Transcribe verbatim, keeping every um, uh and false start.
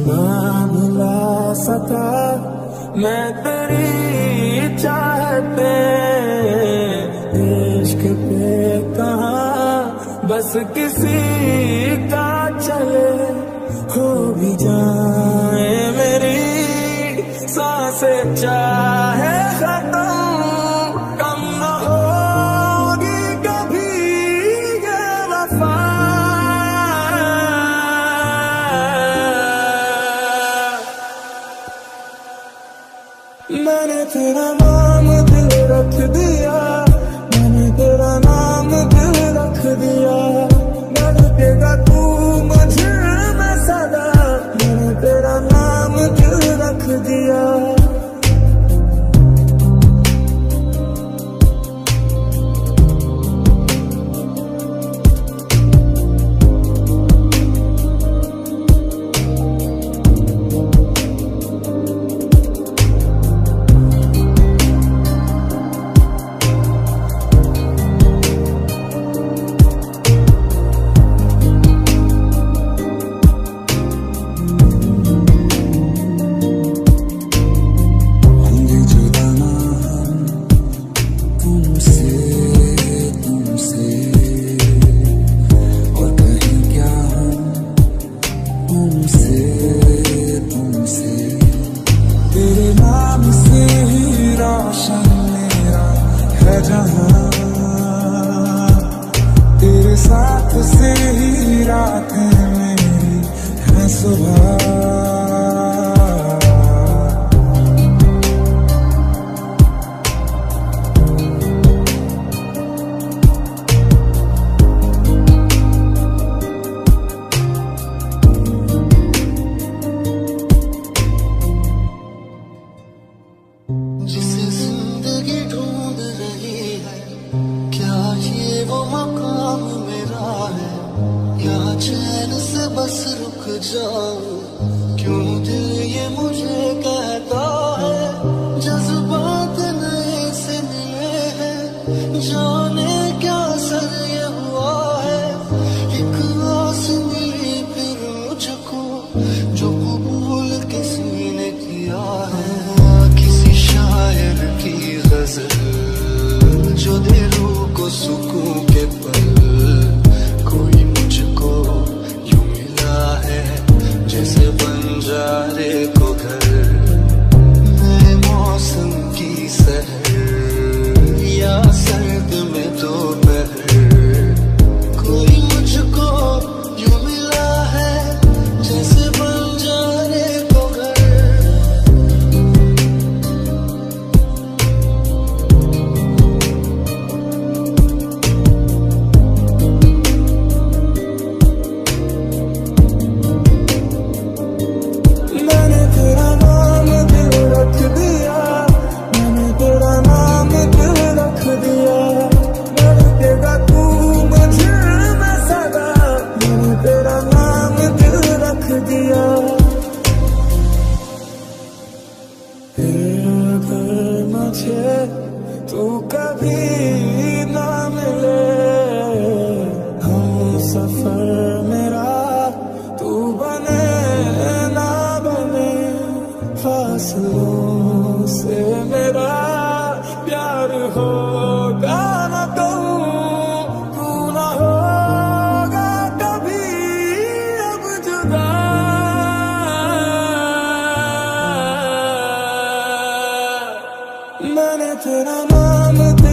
ना मिला सका मैं तेरी चाहते, इश्क पे कहाँ बस किसी का चले, हो भी जाए मेरी सांसें चाहे खत्म, कम न होगी कभी ये वफा। मैंने तेरा नाम दिल रख दिया, मैंने तेरा नाम दिल रख दिया, धड़केगा तू मुझे में सदा, मैंने तेरा नाम दिल रख दिया। तेरे नाम से ही रोशन मेरा है जहां, तेरे साथ से ही रातें मेरी है सुबह। जिसे जिंदगी ढूंढ रही है, क्या ये वो मकाम मेरा है, या चैन से बस रुक जाऊं, क्यों दिल ये मुझे कहता है, जज्बात नए से मिले हैं, जाने क्या सर ये हुआ है, एक आस मिली फिर मुझको, जो कबूल किसी ने किया है, शायर की गजल जो दे रूह को सुकून के पल, कोई मुझको यूं मिला है जैसे बंजारे को घर, नए मौसम की सहर या सर्द में दोपहर, कोई मुझको यूं मिला है जैसे बंजारे को घर। अगर मुझे तू कभी ना मिले, हम सफर मेरा तू बने ना बने, फासलों से मेरा प्यार होगा ना कहूँ, तू ना होगा कभी अब जुदा। मैंने तेरा नाम